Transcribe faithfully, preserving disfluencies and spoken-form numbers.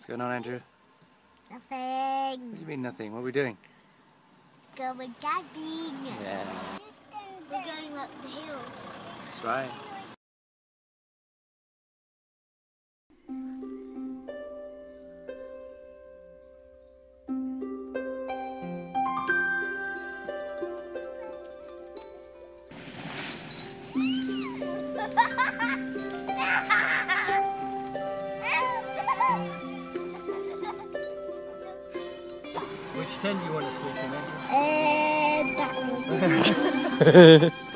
What's going on, Andrew? Nothing. What do you mean nothing? What are we doing? Going camping. Yeah. We're going up the hills. That's right. Which tent do you want to sleep in? Uh, that one.